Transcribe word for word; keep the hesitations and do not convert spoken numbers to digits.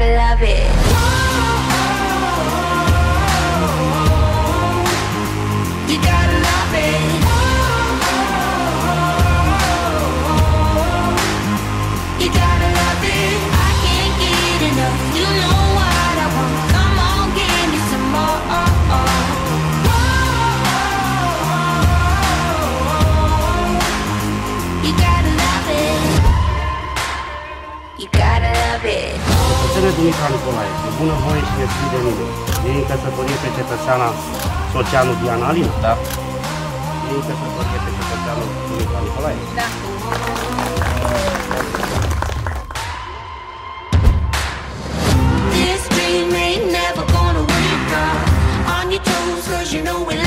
gotta love it. You gotta love it. You gotta love it. I can't get enough. You know what I want. Come on, give me some more. You gotta love it. You gotta love it. Cățele Dumitru Nicolae, cu bună voie și nesfânt de mine. E în căsătorie pe cetățeana Soceanu Diana Alina. Da. E în căsătorie pe cetățeanul Dumitru Nicolae. Da. This dream ain't never gonna wake up on your toes, 'cause you know it.